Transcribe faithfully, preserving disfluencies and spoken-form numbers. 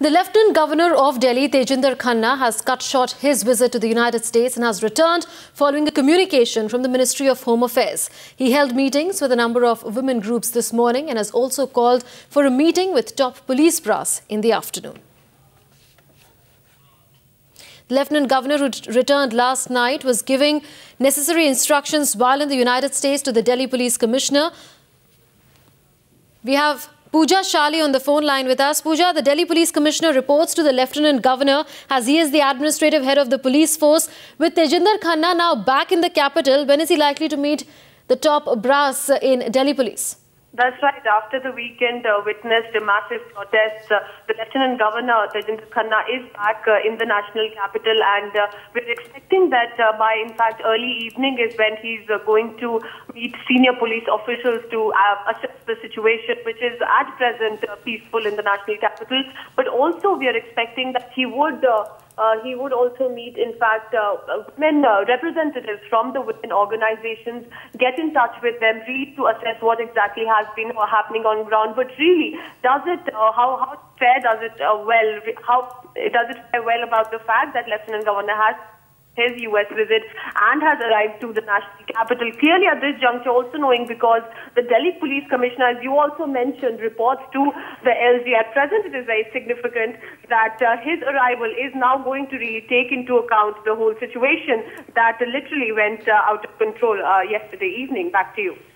The Lieutenant Governor of Delhi, Tejinder Khanna, has cut short his visit to the United States and has returned following a communication from the Ministry of Home Affairs. He held meetings with a number of women groups this morning and has also called for a meeting with top police brass in the afternoon. The Lieutenant Governor, who returned last night, was giving necessary instructions while in the United States to the Delhi Police Commissioner. We have Pooja Shali on the phone line with us. Pooja, the Delhi Police Commissioner reports to the Lieutenant Governor as he is the administrative head of the police force. With Tejinder Khanna now back in the capital, when is he likely to meet the top brass in Delhi Police? That's right. After the weekend uh, witnessed a massive protest, uh, the Lieutenant Governor, Tejinder Khanna, is back uh, in the national capital, and uh, we're expecting that uh, by, in fact, early evening is when he's uh, going to meet senior police officials to uh, assess the situation, which is at present uh, peaceful in the national capital. But also we are expecting that he would... Uh, Uh, he would also meet, in fact, uh, women uh, representatives from the women organizations, get in touch with them, really to assess what exactly has been uh, happening on ground. But really, does it, uh, how, how fair does it uh, well, how does it fare well about the fact that Lieutenant Governor has his U S visit and has arrived to the national capital? Clearly at this juncture, also knowing because the Delhi Police Commissioner, as you also mentioned, reports to the L G. At present, it is very significant that uh, his arrival is now going to really take into account the whole situation that uh, literally went uh, out of control uh, yesterday evening. Back to you.